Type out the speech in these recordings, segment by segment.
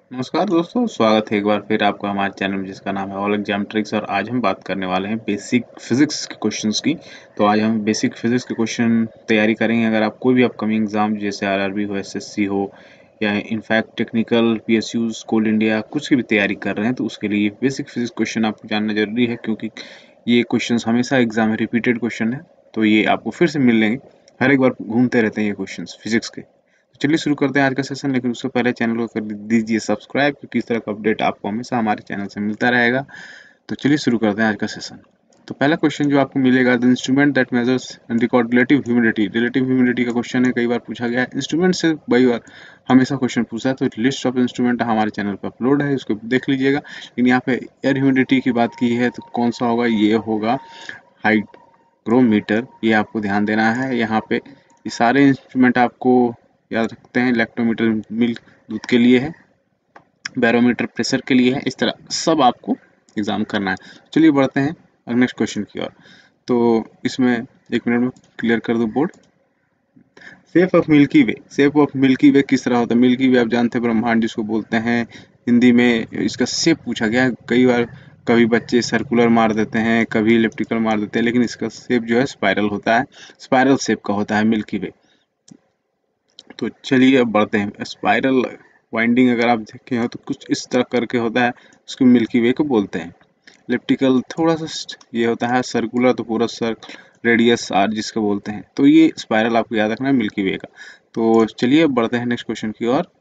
नमस्कार दोस्तों, स्वागत है एक बार फिर आपका हमारे चैनल में जिसका नाम है ऑल एग्जाम ट्रिक्स। और आज हम बात करने वाले हैं बेसिक फिजिक्स के क्वेश्चंस की। तो आज हम बेसिक फिजिक्स के क्वेश्चन तैयारी करेंगे। अगर आप कोई भी अपकमिंग एग्जाम जैसे आरआरबी हो, एसएससी हो या in fact technical PSU Coal India कुछ की भी तैयारी कर रहे हैं तो उसके लिए बेसिक फिजिक्स क्वेश्चन आपको जानना जरूरी है, क्योंकि ये क्वेश्चन हमेशा एग्जाम में रिपीटेड क्वेश्चन है। तो ये आपको फिर से मिल लेंगे, हर एक बार घूमते रहते हैं ये क्वेश्चन फिजिक्स के। चलिए शुरू करते हैं आज का सेशन, लेकिन उससे पहले चैनल को कर दीजिए सब्सक्राइब, क्योंकि इस तरह का अपडेट आपको हमेशा हमारे चैनल से मिलता रहेगा। तो चलिए शुरू करते हैं आज का सेशन। तो पहला क्वेश्चन जो आपको मिलेगा, the instrument that measures and record relative humidity. Relative humidity का क्वेश्चन है, कई बार पूछा गया है इंस्ट्रूमेंट से, कई बार हमेशा क्वेश्चन पूछा है। तो लिस्ट ऑफ इंस्ट्रूमेंट हमारे चैनल पर अपलोड है, उसको देख लीजिएगा। लेकिन यहाँ पे एयर ह्यूमिडिटी की बात की है तो कौन सा होगा, ये होगा हाइग्रोमीटर। ये आपको ध्यान देना है। यहाँ पे ये सारे इंस्ट्रूमेंट आपको याद रखते हैं। इलेक्ट्रोमीटर मिल्क दूध के लिए है, बैरोमीटर प्रेशर के लिए है, इस तरह सब आपको एग्जाम करना है। चलिए बढ़ते हैं नेक्स्ट क्वेश्चन की ओर। तो इसमें एक मिनट में क्लियर कर दो board. Shape of Milky Way. Shape of Milky Way किस तरह होता है? मिल्की वे आप जानते हैं, ब्रह्मांड जिसको बोलते हैं। हिंदी में इसका शेप पूछा गया है कई बार। कभी बच्चे सर्कुलर मार देते हैं, कभी इलिप्टिकल मार देते हैं, लेकिन इसका शेप जो है स्पाइरल होता है। स्पाइरल शेप का होता है मिल्की वे। तो चलिए अब बढ़ते हैं। स्पाइरल वाइंडिंग अगर आप देखे हो तो कुछ इस तरह करके होता है, उसको मिल्की वे को बोलते हैं। इलिप्टिकल थोड़ा सा ये होता है, सर्कुलर तो पूरा सर्कल रेडियस आर जिसको बोलते हैं। तो ये स्पाइरल आपको याद रखना है मिल्की वे का। तो चलिए अब बढ़ते हैं नेक्स्ट क्वेश्चन की ओर।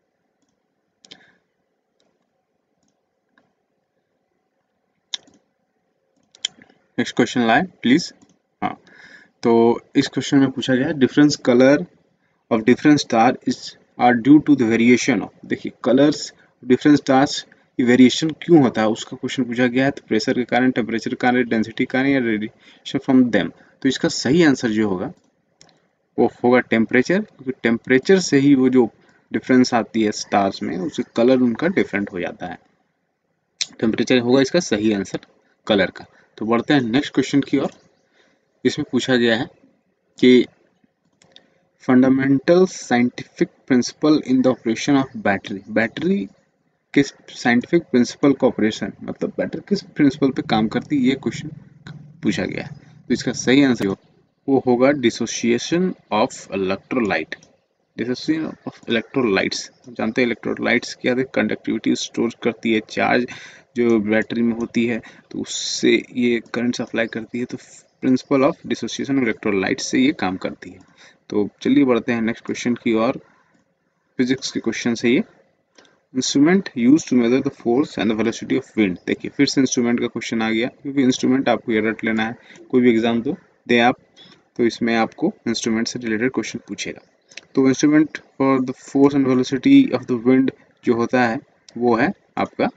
नेक्स्ट क्वेश्चन लाए प्लीज। हाँ, तो इस क्वेश्चन में पूछा गया है, difference colour of different star is are due to the variation of। देखिए कलर्स डिफरेंट स्टार्स की वेरिएशन क्यों होता है उसका क्वेश्चन पूछा गया है। तो प्रेशर के कारण, टेम्परेचर के कारण, डेंसिटी के कारण या रेडिएशन फ्रॉम देम। तो इसका सही आंसर जो होगा वो होगा टेम्परेचर, क्योंकि टेम्परेचर से ही वो जो डिफरेंस आती है स्टार्स में, उससे कलर उनका डिफरेंट हो जाता है। टेम्परेचर होगा इसका सही आंसर कलर का। तो बढ़ते हैं नेक्स्ट क्वेश्चन की ओर। इसमें पूछा गया है कि fundamental scientific principle in the operation of battery. Battery किस साइंटिफिक प्रिंसिपल का ऑपरेशन, मतलब बैटरी किस प्रिंसिपल पे काम करती है, ये क्वेश्चन पूछा गया है। तो इसका सही आंसर वो होगा dissociation of electrolyte. Dissociation of electrolytes. जानते हैं इलेक्ट्रोलाइट्स क्या है? कंडक्टिविटी स्टोर करती है, चार्ज जो बैटरी में होती है, तो उससे ये करंट सप्लाई करती है। तो principle of dissociation of electrolyte से ये काम करती है। तो चलिए बढ़ते हैं नेक्स्ट क्वेश्चन की ओर। फिजिक्स के क्वेश्चन है ये। Instrument use to measure the force and the velocity of wind. देखिए फिर से इंस्ट्रूमेंट का क्वेश्चन आ गया, क्योंकि इंस्ट्रूमेंट आपको ये रट लेना है। कोई भी एग्जाम दो दे आप, तो इसमें आपको इंस्ट्रूमेंट से रिलेटेड क्वेश्चन पूछेगा। तो instrument for the force and velocity of the wind जो होता है वो है आपका,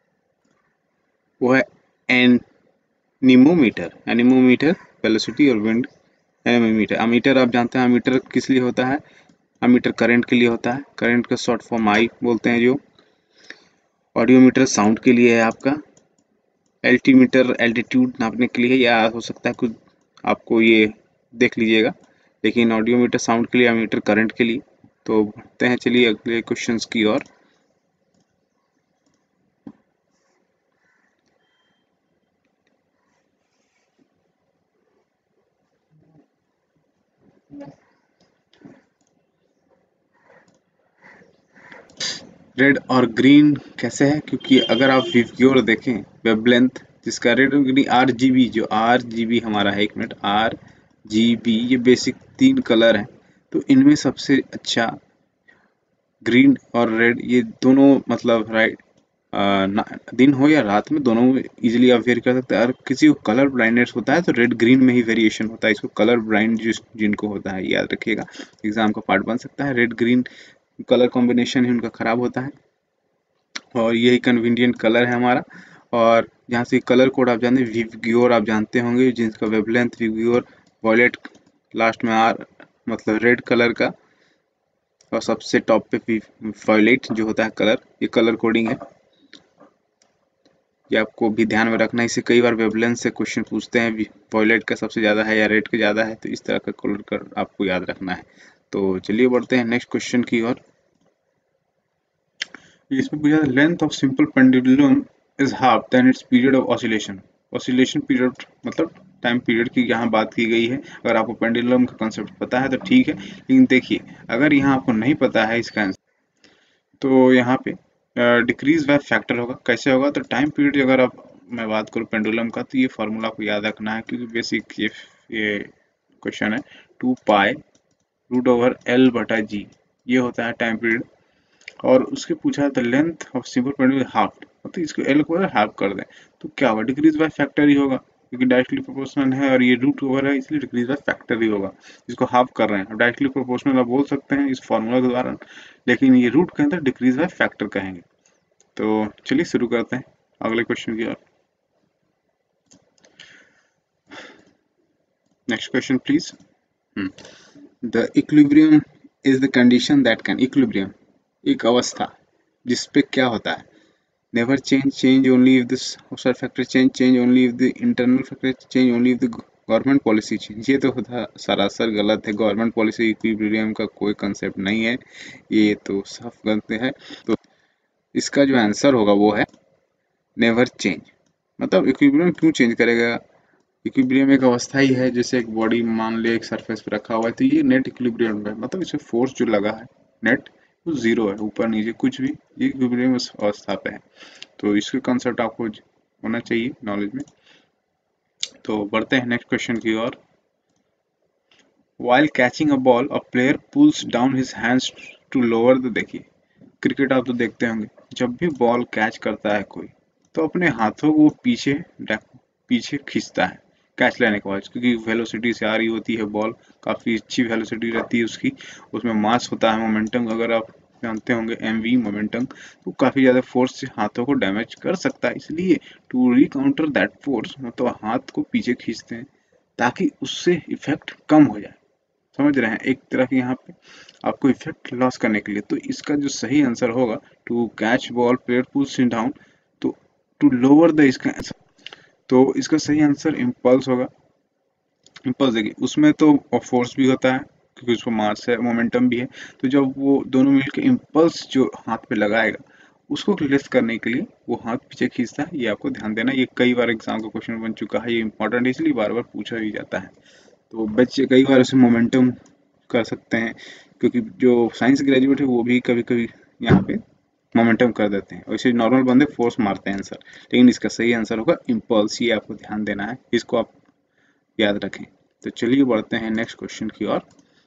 वो है एनीमोमीटर। एनीमोमीटर वेलोसिटी और विंड। एनीमोमीटर, अमीटर आप जानते हैं, अमीटर किस लिए होता है? अमीटर करंट के लिए होता है। करंट का शॉर्ट फॉर्म आई बोलते हैं। जो ऑडियोमीटर साउंड के लिए है आपका। एल्टीमीटर एल्टीट्यूड नापने के लिए, या हो सकता है कुछ आपको ये देख लीजिएगा, लेकिन ऑडियोमीटर साउंड के लिए, अमीटर करंट के लिए। तो बढ़ते हैं चलिए अगले क्वेश्चंस की ओर। रेड और ग्रीन कैसे है? क्योंकि अगर आप विवग्योर देखें, वेवलेंथ जिसका रेड और ग्रीन, आरजीबी, जो आरजीबी हमारा है, एक मिनट, आरजीबी, ये बेसिक 3 कलर हैं। तो इनमें सबसे अच्छा ग्रीन और रेड, ये दोनों मतलब राइट, दिन हो या रात में दोनों में इजीली आप वेरी कर सकते हैं। अगर किसी को कलर ब्लाइंडनेस होता है तो रेड ग्रीन में ही वेरिएशन होता है। इसको कलर ब्लाइंड जिनको होता है, याद रखिएगा, एग्जाम का पार्ट बन सकता है। रेड ग्रीन कलर कॉम्बिनेशन ही उनका खराब होता है, और यही कन्वीनियंट कलर है हमारा। और यहाँ से कलर कोड आप जानते हैं, विवग्योर आप जानते होंगे, जिसका वेवलेंथ विवग्योर, वॉयलेट लास्ट में आर, मतलब रेड कलर का, और सबसे टॉप पे वॉयलेट जो होता है कलर। ये कलर कोडिंग है, ये आपको भी ध्यान में रखना है। इसे कई बार वेवलेंथ से क्वेश्चन पूछते हैं, वॉयलेट का सबसे ज़्यादा है या रेड का ज़्यादा है, तो इस तरह का कलर कर आपको याद रखना है। तो चलिए बढ़ते हैं नेक्स्ट क्वेश्चन की ओर। इसमें पूछा length of simple pendulum is half then its period of oscillation. Oscillation period मतलब टाइम पीरियड की यहाँ बात की गई है। अगर आपको पेंडुलम का कंसेप्ट पता है तो ठीक है, लेकिन देखिए अगर यहाँ आपको नहीं पता है इसका आंसर तो यहाँ पे डिक्रीज बाय फैक्टर होगा। कैसे होगा? तो टाइम पीरियड अगर आप मैं बात करूँ पेंडुलम का तो ये फार्मूला आपको याद रखना है, क्योंकि बेसिक ये क्वेश्चन है 2 पाई रूट ओवर एल बटा जी, ये होता है टाइम पीरियड। और उसके पूछा the length of simple pendulum half, मतलब इसको एल को हाफ कर दें तो क्या होगा? डिक्रीज बाय फैक्टर ही होगा, क्योंकि डायरेक्टली प्रोपोर्शनल है और ये रूट ओवर है, इसलिए डिक्रीज बाय फैक्टर ही होगा। इसको हाफ कर रहे हैं, अब डायरेक्टली प्रोपोर्शनल आप बोल सकते हैं इस फॉर्मूला के द्वारा, लेकिन ये रूट के अंदर डिक्रीज बाय फैक्टर कहेंगे। तो चलिए शुरू करते हैं अगले क्वेश्चन की ओर। Next question please. The equilibrium is the condition that can, equilibrium एक अवस्था जिस पे क्या होता है? Never change, change only if the outside factor change, change only if the internal factor change, only if the government policy change. ये तो सरासर गलत है। गवर्नमेंट पॉलिसी इक्विलिब्रियम का कोई कंसेप्ट नहीं है, ये तो साफ गलत है। तो इसका जो आंसर होगा वो है नेवर चेंज। मतलब इक्विलिब्रियम क्यों चेंज करेगा? इक्विलिब्रियम एक अवस्था ही है, जैसे एक बॉडी मान ले एक सरफेस पे रखा हुआ है तो ये नेट इक्विलिब्रियम है, मतलब इसमें फोर्स जो लगा है नेट वो जीरो है, ऊपर नीचे कुछ भी, ये इक्विलिब्रियम उस अवस्था पे है। तो इसके कंसेप्ट आपको होना चाहिए नॉलेज में। तो बढ़ते हैं नेक्स्ट क्वेश्चन की ओर। While catching a ball, a player pulls down his hands to lower the, देखिए क्रिकेट आप तो देखते होंगे, जब भी बॉल कैच करता है कोई तो अपने हाथों को पीछे पीछे खींचता है कैच लेने के बाद, क्योंकि वेलोसिटी से आ रही होती है बॉल, काफ़ी अच्छी वेलोसिटी रहती है उसकी, उसमें मास होता है, मोमेंटम अगर आप जानते होंगे एमवी मोमेंटम, तो काफ़ी ज़्यादा फोर्स से हाथों को डैमेज कर सकता है। इसलिए टू रिकाउंटर दैट फोर्स मतलब हाथ को पीछे खींचते हैं ताकि उससे इफेक्ट कम हो जाए। समझ रहे हैं? एक तरह की यहाँ पे आपको इफेक्ट लॉस करने के लिए। तो इसका जो सही आंसर होगा to catch ball player pulls it down, तो टू लोअर द, इसका आंसर, तो इसका सही आंसर इम्पल्स होगा। इम्पल्स देखिए उसमें तो फोर्स भी होता है क्योंकि उसको मास है, मोमेंटम भी है, तो जब वो दोनों मिलकर इम्पल्स जो हाथ पे लगाएगा उसको लेस करने के लिए वो हाथ पीछे खींचता है। ये आपको ध्यान देना, ये कई बार एग्जाम का क्वेश्चन बन चुका है, ये इंपॉर्टेंट है इसलिए बार बार पूछा भी जाता है। तो बच्चे कई बार उसे मोमेंटम कर सकते हैं, क्योंकि जो साइंस ग्रेजुएट है वो भी कभी कभी यहाँ पे मोमेंटम कर देते हैं, वैसे नॉर्मल बंदे फोर्स मारते हैं आंसर, लेकिन इसका सही आंसर होगा इम्पल्स। ये आपको ध्यान देना है, इसको आप याद रखें। तो चलिए बढ़ते हैं नेक्स्ट क्वेश्चन की ओर।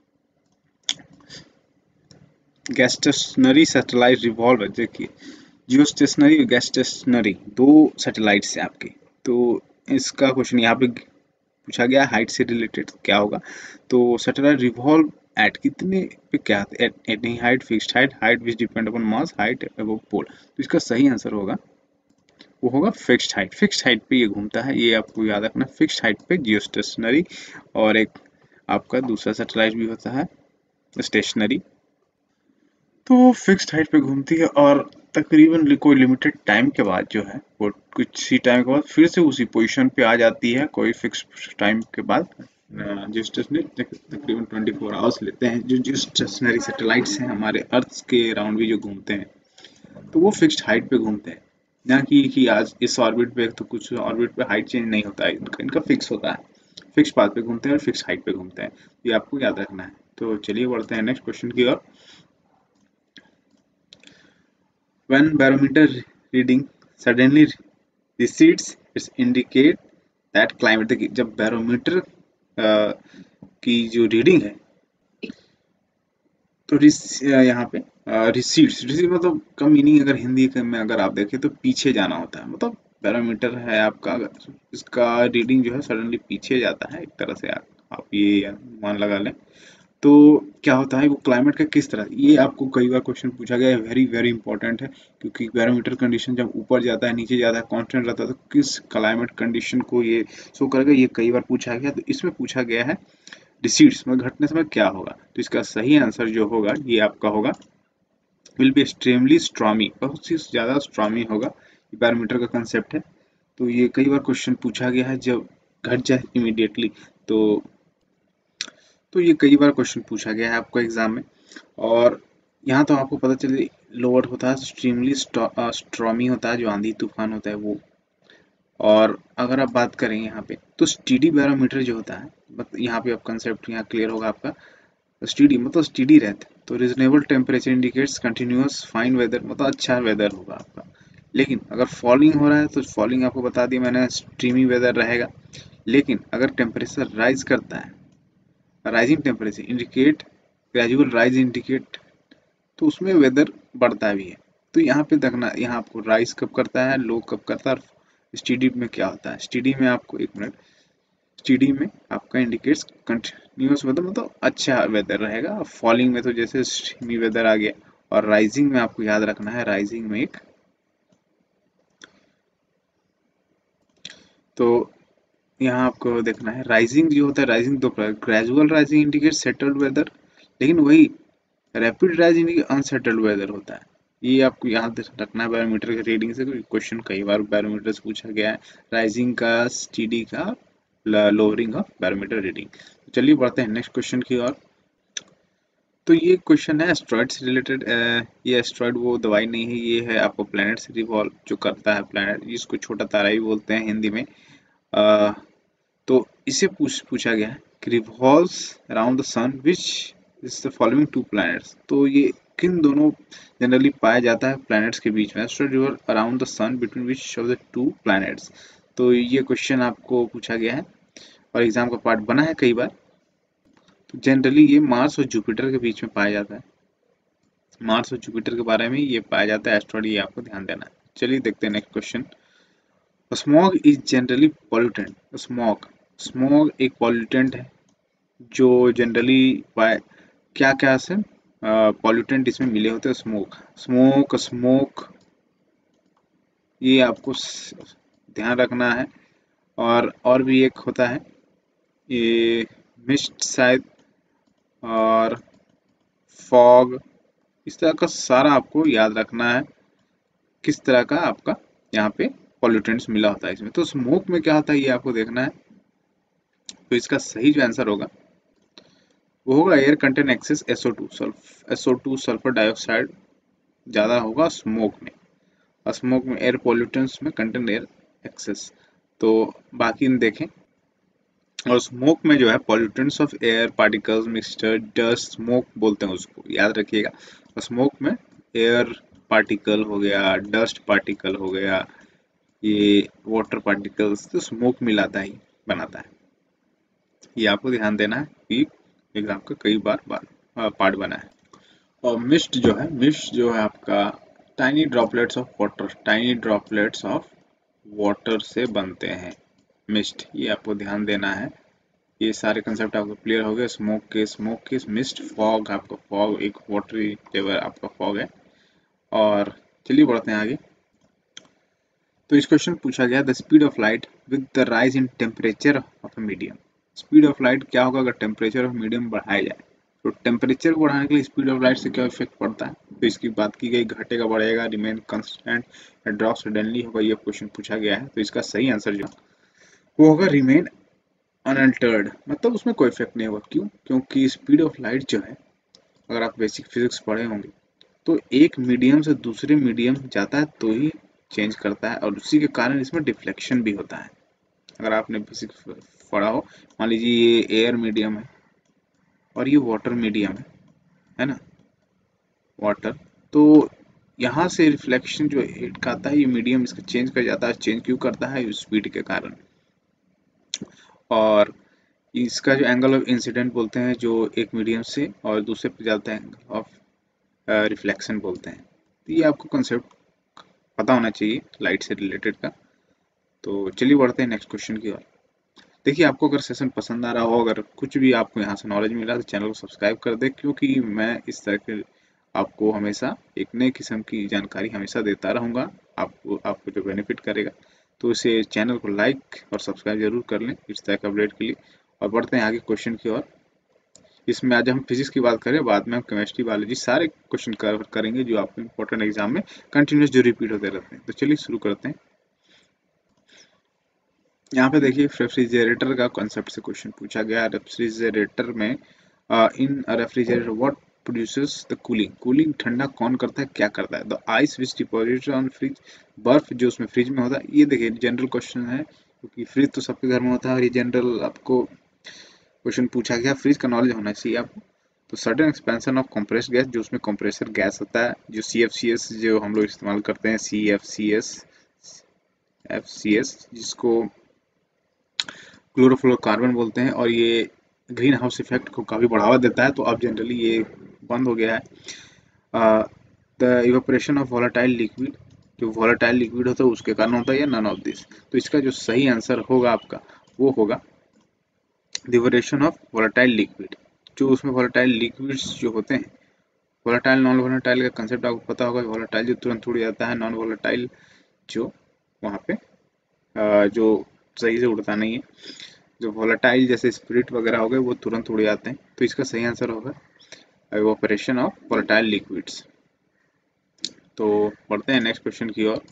गैस्टेशनरी सैटेलाइट रिवॉल्व, देखिए जियो स्टेशनरी और गैस्टेशनरी दो सैटेलाइट्स हैं आपके, तो इसका क्वेश्चन यहाँ पे पूछा गया हाइट से रिलेटेड क्या होगा? तो सैटेलाइट रिवॉल्व एट कितने पे, क्या at any height, fixed height, height which depend upon mass, height above pole. तो इसका सही आंसर होगा वो होगा फिक्स्ड हाइट। फिक्स्ड हाइट पे ये घूमता है, ये आपको याद रखना, फिक्स्ड हाइट पे जियो स्टेशनरी। और एक आपका दूसरा सैटेलाइट भी होता है स्टेशनरी, तो फिक्स्ड हाइट पे घूमती है और तकरीबन कोई लिमिटेड टाइम के बाद जो है वो कुछ ही टाइम के बाद फिर से उसी पोजीशन पे आ जाती है, कोई फिक्स टाइम के बाद। जो स्टेशनरी तकरीबन 24 आवर्स लेते हैं, जो स्टेशनरी सैटेलाइट्स हैं हमारे अर्थ के अराउंड भी जो घूमते हैं तो वो फिक्स्ड हाइट पे घूमते हैं, ना कि आज इस ऑर्बिट पे, तो कुछ ऑर्बिट पे हाइट चेंज नहीं होता है, इनका फिक्स होता है, फिक्स पाथ पे घूमते हैं और फिक्स हाइट पे घूमते हैं, ये आपको याद रखना है। तो चलिए बढ़ते हैं नेक्स्ट क्वेश्चन की ओर। When barometer reading suddenly recedes, it indicate that climate, देखिए जब बैरोमीटर की जो रीडिंग है तो यहाँ पे रिसीड्स, रिसीड मतलब का मीनिंग अगर हिंदी में अगर आप देखें तो पीछे जाना होता है, मतलब बैरोमीटर है आपका, अगर इसका रीडिंग जो है सडनली पीछे जाता है एक तरह से, आप ये मान लगा लें। तो क्या होता है वो क्लाइमेट का किस तरह, ये आपको कई बार क्वेश्चन पूछा गया है, वेरी वेरी इंपॉर्टेंट है, क्योंकि बैरोमीटर कंडीशन जब ऊपर जाता है नीचे जाता है कांस्टेंट रहता है तो किस क्लाइमेट कंडीशन को ये शो करेगा, ये कई बार पूछा गया। तो इसमें पूछा गया है रिसीड्स में घटने समय क्या होगा, तो इसका सही आंसर जो होगा ये आपका होगा विल बी एक्सट्रीमली स्ट्रॉमी, बहुत ही ज्यादा स्ट्रॉमी होगा, बैरोमीटर का कंसेप्ट है। तो ये कई बार क्वेश्चन पूछा गया है, जब घट जाए इमीडिएटली, तो ये कई बार क्वेश्चन पूछा गया है आपको एग्जाम में। और यहाँ तो आपको पता चले लोअर होता है, एक्सट्रीमली स्ट्रॉमी होता है, जो आंधी तूफान होता है वो। और अगर आप बात करें यहाँ पे तो स्टीडी बैरोमीटर जो होता है, मतलब यहाँ पे आप कंसेप्ट यहाँ क्लियर होगा आपका। स्टीडी मतलब स्टीडी रहता है, तो reasonable temperature indicates continuous fine weather, मतलब अच्छा वेदर होगा आपका। लेकिन अगर फॉलिंग हो रहा है तो फॉलिंग आपको बता दिया मैंने, स्ट्रीमी वेदर रहेगा। लेकिन अगर टेम्परेचर राइज करता है, rising temperature indicate gradual rise indicate, तो उसमें वेदर बढ़ता भी है। तो यहाँ पे देखना, यहाँ आपको राइज कब करता है, लो कब करता है, और स्टीडी में क्या होता है। स्टीडी में आपको एक मिनट, स्टीडी में आपका इंडिकेट्स कंटिन्यूअस वेदर, मतलब अच्छा वेदर रहेगा। फॉलिंग में तो जैसे स्ट्रीमी वेदर आ गया, और राइजिंग में आपको याद रखना है, राइजिंग में एक, तो यहाँ आपको देखना है राइजिंग जो होता है, राइजिंग दो प्रकार, gradual rising indicate settled weather, लेकिन वही rapid rising indicate unsettled weather होता है। ये आपको याद रखना है बैरोमीटर के रीडिंग से, कोई क्वेश्चन कई बार बैरोमीटर से पूछा गया है, राइजिंग का, स्टीडी का, लोअरिंग ऑफ बैरोमीटर रीडिंग। चलिए बढ़ते हैं नेक्स्ट क्वेश्चन की ओर। तो ये क्वेश्चन है एस्ट्रॉइड से रिलेटेड। ये एस्ट्रॉइड वो दवाई नहीं है, ये है आपको प्लैनेट से रिवॉल्व जो करता है, प्लैनेट जिसको छोटा तारा भी बोलते हैं हिंदी में। अ, तो इसे पूछा गया है कि revolves around the sun which is the following two planets. तो ये किन दोनों जनरली पाया जाता है प्लैनेट्स के बीच में, asteroid revolve around the sun between which of the two planets. तो ये क्वेश्चन आपको पूछा गया है और एग्जाम का पार्ट बना है कई बार। तो जनरली ये मार्स और जुपिटर के बीच में पाया जाता है, मार्स और जुपिटर के बारे में ये पाया जाता है एस्ट्रॉइड, ये आपको ध्यान देना है। चलिए देखते हैं next question. Smog is generally pollutant. Smog, smog एक पॉल्यूटेंट है जो जनरली क्या क्या से पॉल्यूटेंट इसमें मिले होते हैं। स्मोक, स्मोक, स्मोक, ये आपको ध्यान रखना है। और भी एक होता है ये मिस्ट शायद, और फॉग, इस तरह का सारा आपको याद रखना है किस तरह का आपका यहाँ पे पॉल्यूटेंट्स मिला होता है इसमें। तो स्मोक में क्या होता है ये आपको देखना है। तो इसका सही जो आंसर होगा वो होगा air contain excess SO2, SO2 sulphur dioxide ज़्यादा होगा स्मोक में, और स्मोक में एयर पॉल्यूटेंट्स में कंटेन एयर एक्सेस। तो बाकी देखें, और स्मोक में जो है pollutants of air particles mixture dust smoke बोलते हैं उसको, याद रखिएगा। और स्मोक में एयर पार्टिकल हो गया, डस्ट पार्टिकल हो गया, ये वाटर पार्टिकल्स, तो स्मोक मिलाता ही बनाता है। ये आपको ध्यान देना है कि एग्जाम का कई बार पार्ट बना है। और मिस्ट जो है, मिस्ट जो है आपका tiny droplets of water, tiny droplets of water से बनते हैं मिस्ट, ये आपको ध्यान देना है। ये सारे कंसेप्ट आपको क्लियर हो गए। स्मोक के मिस्ट, फॉग, आपका फॉग एक वाटरी फ्लेवर आपका फॉग है। और चलिए बढ़ते हैं आगे। तो इस क्वेश्चन पूछा गया the speed of light with the rise in temperature of medium. Speed of light क्या होगा अगर टेम्परेचर ऑफ मीडियम बढ़ाया जाए। तो टेम्परेचर को बढ़ाने के लिए स्पीड ऑफ लाइट से क्या इफेक्ट पड़ता है, तो इसकी बात की गई, घटेगा, बढ़ेगा, रिमेन कांस्टेंट या ड्रॉप सडनली होगा, ये क्वेश्चन पूछा गया है। तो इसका सही आंसर जो वो होगा रिमेन अनअल्टर्ड, मतलब उसमें कोई इफेक्ट नहीं होगा। क्यों? क्योंकि स्पीड ऑफ लाइट जो है, अगर आप बेसिक फिजिक्स पढ़े होंगे, तो एक मीडियम से दूसरे मीडियम जाता है तो ही चेंज करता है, और उसी के कारण इसमें डिफ्लेक्शन भी होता है। अगर आपने फिजिक्स पढ़ा हो, मान लीजिए ये एयर मीडियम है और ये वाटर मीडियम है ना, वाटर, तो यहाँ से रिफ्लेक्शन जो एक आता है, ये मीडियम इसका चेंज कर जाता है। चेंज क्यों करता है? स्पीड के कारण। और इसका जो एंगल ऑफ इंसिडेंट बोलते हैं, जो एक मीडियम से और दूसरे पे जाता है, एंगल ऑफ रिफ्लेक्शन बोलते हैं। तो ये आपको कंसेप्ट पता होना चाहिए लाइट से रिलेटेड का। तो चलिए बढ़ते हैं नेक्स्ट क्वेश्चन की ओर। देखिए, आपको अगर सेशन पसंद आ रहा हो, अगर कुछ भी आपको यहाँ से नॉलेज मिला, तो चैनल को सब्सक्राइब कर दे, क्योंकि मैं इस तरह के आपको हमेशा एक नए किस्म की जानकारी हमेशा देता रहूँगा, आपको जो बेनिफिट करेगा। तो इसे चैनल को लाइक और सब्सक्राइब जरूर कर लें इस तरह के अपडेट के लिए। और बढ़ते हैं आगे क्वेश्चन की ओर। इसमें आज हम फिजिक्स की बात करें, बाद में हम केमिस्ट्री, बायोलॉजी सारे क्वेश्चन कवर करेंगे जो आपको इंपॉर्टेंट एग्जाम में कंटिन्यूस जो रिपीट होते रहते हैं। तो चलिए शुरू करते हैं। यहाँ पे देखिए रेफ्रिजरेटर का कॉन्सेप्ट से क्वेश्चन पूछा गया। रेफ्रिजरेटर में in refrigerator what produces the cooling, cooling ठंडा कौन करता है, क्या करता है, the ice which deposited on fridge, बर्फ जो उसमें फ्रिज में होता है। ये देखिए जनरल क्वेश्चन है क्योंकि फ्रिज तो सबके घर में होता है और ये जनरल आपको क्वेश्चन पूछा गया, फ्रिज का नॉलेज होना चाहिए आपको। तो sudden expansion of compressed gas, जो उसमें कंप्रेसर गैस होता है, जो CFCS जो हम लोग इस्तेमाल करते हैं, FCS जिसको क्लोरोफ्लोरोकार्बन बोलते हैं, और ये ग्रीन हाउस इफेक्ट को काफ़ी बढ़ावा देता है। तो अब जनरली ये बंद हो गया है। The evaporation of volatile liquid, जो वोलेटाइल लिक्विड होता है उसके कारण होता है, या नन ऑफ दिस। तो इसका जो सही आंसर होगा आपका वो होगा the evaporation of volatile liquid. जो उसमें वोलेटाइल लिक्विड्स जो होते हैं, वोलेटाइल नॉन वोलेटाइल का कंसेप्ट आपको पता होगा। वोलेटाइल जो तुरंत उड़ जाता है, नॉन वोलेटाइल जो वहाँ पे जो सही से उड़ता नहीं है। जो वोलेटाइल जैसे स्पिरिट वगैरह हो गए वो तुरंत उड़ जाते हैं। तो इसका सही आंसर होगा इवेपोरेशन ऑफ वोलेटाइल लिक्विड्स। तो बढ़ते हैं नेक्स्ट क्वेश्चन की ओर।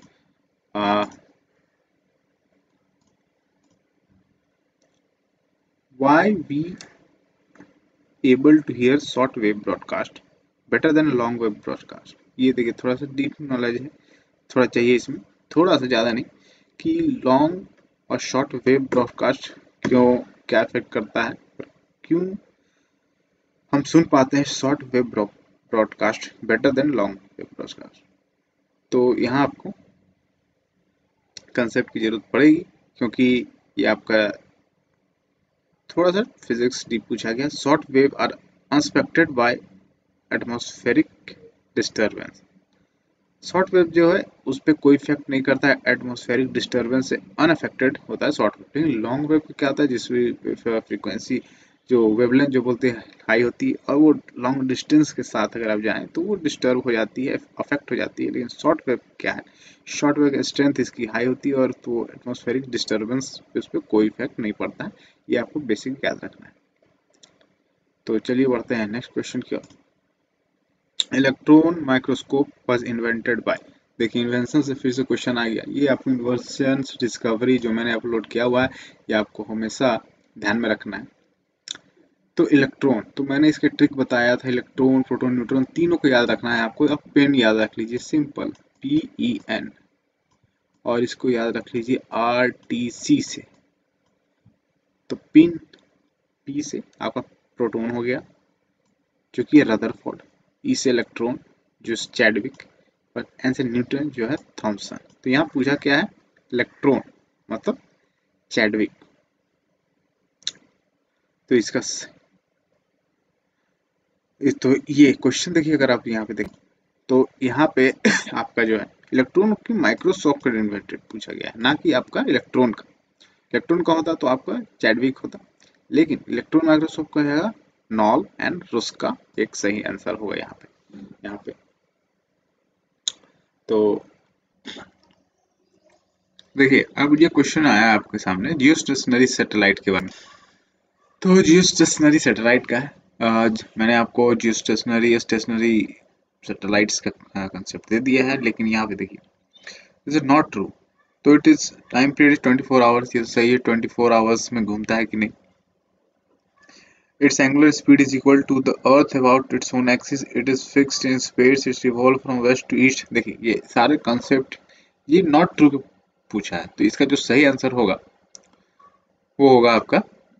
Why we able to hear short wave broadcast better than long wave broadcast. ये देखिए थोड़ा सा डीप नॉलेज है, थोड़ा चाहिए इसमें, थोड़ा सा ज़्यादा नहीं, कि लॉन्ग और शॉर्ट वेव ब्रॉडकास्ट क्यों, क्या इफेक्ट करता है, क्यों हम सुन पाते हैं short wave broadcast better than long wave broadcast. तो यहाँ आपको कंसेप्ट की जरूरत पड़ेगी क्योंकि ये आपका थोड़ा सा फिजिक्स डीप पूछा गया। Short wave are unsuspected by atmospheric disturbance. Short wave जो है उस पर कोई इफेक्ट नहीं करता है, एटमॉस्फेरिक डिस्टर्बेंस से अनअफेक्टेड होता है शॉर्ट वेव। लेकिन लॉन्ग वेव क्या होता है, जिसमें फ्रीक्वेंसी जो वेवलेंथ जो बोलते हैं हाई होती है, और वो लॉन्ग डिस्टेंस के साथ अगर आप जाएं तो वो डिस्टर्ब हो जाती है, अफेक्ट हो जाती है। लेकिन शॉर्ट वेव क्या है, शॉर्ट वेव की स्ट्रेंथ इसकी हाई होती है और तो एटमॉस्फेरिक डिस्टर्बेंस पे उस पर कोई इफेक्ट नहीं पड़ता है। ये आपको बेसिक याद रखना है। तो चलिए बढ़ते हैं नेक्स्ट क्वेश्चन की ओर। Electron microscope was invented by, देखिए इन्वेंशन से फिर से क्वेश्चन आ गया। ये आपको इन्वेंशन डिस्कवरी जो मैंने अपलोड किया हुआ है, ये आपको हमेशा ध्यान में रखना है। तो इलेक्ट्रॉन, तो मैंने इसके ट्रिक बताया था, इलेक्ट्रॉन प्रोटॉन न्यूट्रॉन तीनों को याद रखना है आपको। अब पेन याद रख लीजिए, सिंपल PEN, और इसको याद रख लीजिए RTC से। तो पिन P से आपका प्रोटॉन हो गया जो कि रदरफोर्ड, E से इलेक्ट्रॉन जो चैडविक, और N से न्यूटन जो है थॉमसन। तो यहाँ पूछा क्या है, इलेक्ट्रॉन मतलब चैडविक। तो इसका तो ये क्वेश्चन देखिए, अगर आप यहाँ पे देखें तो यहाँ पे आपका जो है इलेक्ट्रॉन की माइक्रोस्कोप का इन्वेंटेड पूछा गया है, ना कि आपका इलेक्ट्रॉन का। इलेक्ट्रॉन का होता तो आपका चैडविक होता, लेकिन इलेक्ट्रॉन माइक्रोस्कोप का रहेगा नॉल एंड रुस का एक सही आंसर होगा यहाँ पे। तो देखिए अब ये क्वेश्चन आया आपके सामने जियोस्टेशनरी सैटेलाइट के बारे में। तो जियोस्टेशनरी सैटेलाइट का है, आज मैंने आपको जियोस्टेशनरी स्टेशनरी सैटेलाइट्स का कंसेप्ट दे दिया है, लेकिन यहाँ पे देखिए इज इट नॉट ट्रू। तो it is time period 24 hours, ये सही है, 24 आवर्स में घूमता है कि नहीं। Its angular speed is equal to the Earth about its own axis. It is fixed in space. It revolves from west to east. देखिए ये सारे कॉन्सेप्ट ये नॉट ट्रू पूछा है, तो इसका जो सही आंसर होगा वो होगा आपका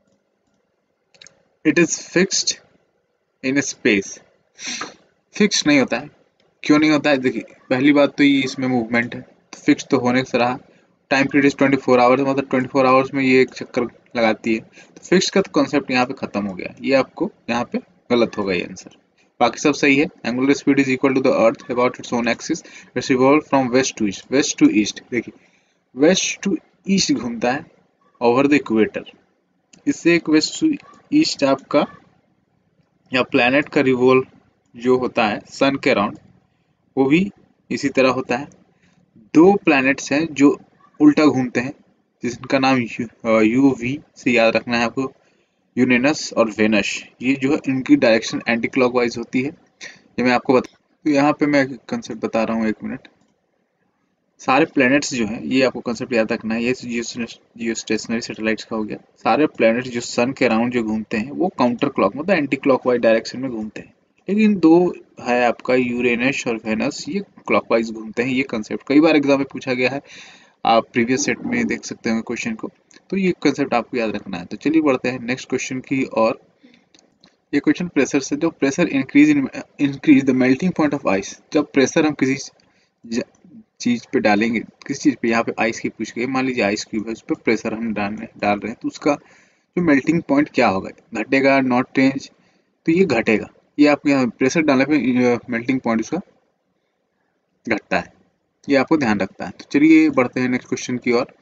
it is fixed in space. Fix नहीं होता है, क्यों नहीं होता है, देखिए पहली बात तो ये इसमें मूवमेंट है, तो फिक्स तो होने से रहा। टाइम पीरियड इज 24 आवर्स, मतलब 24 आवर्स में ये एक चक्कर लगाती है, तो फिक्स का तो कॉन्सेप्ट यहाँ पे खत्म हो गया। ये आपको यहाँ पे गलत होगा ये आंसर, बाकी सब सही है। Angular speed is equal to the earth about its own axis, its revolve from west to east. West to east, देखिए वेस्ट टू ईस्ट घूमता है ओवर द इक्वेटर। इससे एक वेस्ट टू ईस्ट आपका या प्लैनेट का रिवॉल्व जो होता है सन के अराउंड, वो भी इसी तरह होता है। दो प्लैनेट्स हैं जो उल्टा घूमते हैं, जिसका नाम UV से याद रखना है आपको, यूरेनस और वेनस। ये जो है इनकी डायरेक्शन एंटी क्लॉकवाइज होती है, ये मैं आपको बता। तो यहाँ पे मैं कंसेप्ट बता रहा हूँ, एक मिनट। सारे प्लैनेट्स जो हैं, ये आपको कंसेप्ट याद रखना है, ये जियो स्टेशनरी सैटेलाइट्स का हो गया। सारे प्लैनेट्स जो सन के अराउंड जो घूमते हैं वो काउंटर क्लॉक मतलब एंटी क्लॉकवाइज डायरेक्शन में घूमते हैं। लेकिन दो है आपका यूरेनस और वेनस, ये क्लॉकवाइज घूमते हैं। ये कंसेप्ट कई बार एग्जाम में पूछा गया है, आप प्रीवियस सेट में देख सकते हैं क्वेश्चन को। तो ये कंसेप्ट आपको याद रखना है। तो चलिए बढ़ते हैं नेक्स्ट क्वेश्चन की और। ये क्वेश्चन प्रेशर से, जो pressure increase the melting point of ice. जब प्रेशर हम किसी चीज पे डालेंगे, किसी चीज पे, यहाँ पे आइस की पूछ गई, मान लीजिए आइस क्यूब है, उस पर प्रेशर हम डाल रहे हैं, तो उसका जो मेल्टिंग पॉइंट क्या होगा, घटेगा, नॉट चेंज? तो ये घटेगा। ये आपके यहाँ प्रेशर डालने पे मेल्टिंग पॉइंट उसका घटता है, ये आपको ध्यान रखता है। तो चलिए बढ़ते हैं नेक्स्ट क्वेश्चन की ओर।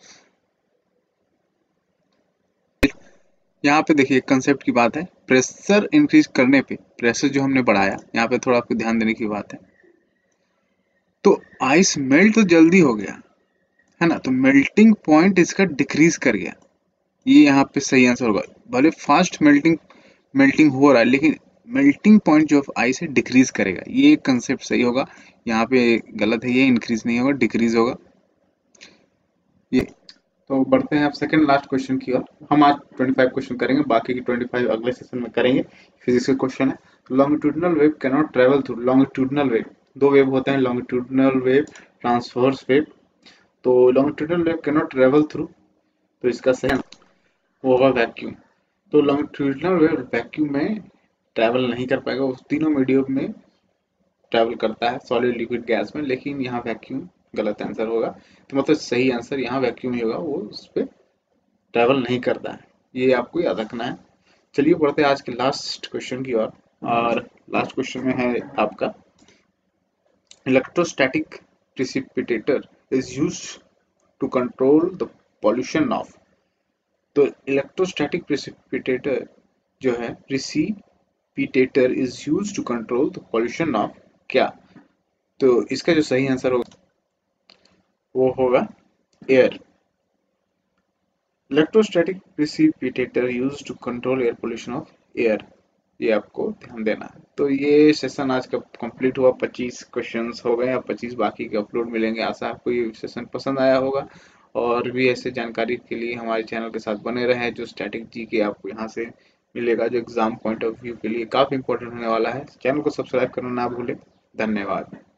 यहाँ पे देखिए कंसेप्ट की बात है, प्रेशर इंक्रीज करने पे, प्रेशर जो हमने बढ़ाया, यहाँ पे थोड़ा आपको ध्यान देने की बात है। तो आइस मेल्ट तो जल्दी हो गया है ना, तो मेल्टिंग पॉइंट इसका डिक्रीज कर गया। ये यहाँ पे सही आंसर होगा। भले फास्ट मेल्टिंग मेल्टिंग हो रहा है, लेकिन मेल्टिंग पॉइंट जो आइस है डिक्रीज करेगा, ये कंसेप्ट सही होगा। यहाँ पे गलत है, ये इंक्रीज नहीं होगा, डिक्रीज होगा ये। तो बढ़ते हैं आप सेकंड लास्ट क्वेश्चन की ओर। हम आज 25 क्वेश्चन करेंगे, बाकी की 25 अगले सेशन में करेंगे। फिजिक्स का क्वेश्चन है, longitudinal wave can not travel through. Longitudinal wave, दो वेव होते हैं, लॉन्गिट्यूडिनल वेव, ट्रांसवर्स वेव। तो longitudinal wave can not travel through, तो इसका सही वो होगा वैक्यूम। तो लॉन्गिट्यूडिनल वेव वैक्यूम में ट्रैवल नहीं कर पाएगा, उस तीनों मीडियम में ट्रैवल करता है, सॉलिड, लिक्विड, गैस में, लेकिन यहाँ वैक्यूम गलत आंसर होगा। तो मतलब सही आंसर यहाँ वैक्यूम ही होगा, वो उस पर ट्रैवल नहीं करता है। ये आपको याद रखना है। चलिए बढ़ते हैं आज के लास्ट क्वेश्चन की ओर। और लास्ट क्वेश्चन में है आपका, electrostatic precipitator is used to control the pollution of. तो इलेक्ट्रोस्टैटिक प्रिसिपिटेटर जो है, precipitator is used to control the pollution of क्या? तो इसका जो सही आंसर होगा वो होगा air. Electrostatic precipitator used to control air pollution of air, ये आपको ध्यान देना है। तो ये सेशन आज का कंप्लीट हुआ, 25 क्वेश्चंस हो गए, अब 25 बाकी के अपलोड मिलेंगे। आशा आपको ये सेशन पसंद आया होगा, और भी ऐसे जानकारी के लिए हमारे चैनल के साथ बने रहें। जो स्टैटिक जी के आपको यहाँ से मिलेगा, जो एग्जाम पॉइंट ऑफ व्यू के लिए काफ़ी इंपॉर्टेंट होने वाला है। चैनल को सब्सक्राइब करना ना भूलें। धन्यवाद।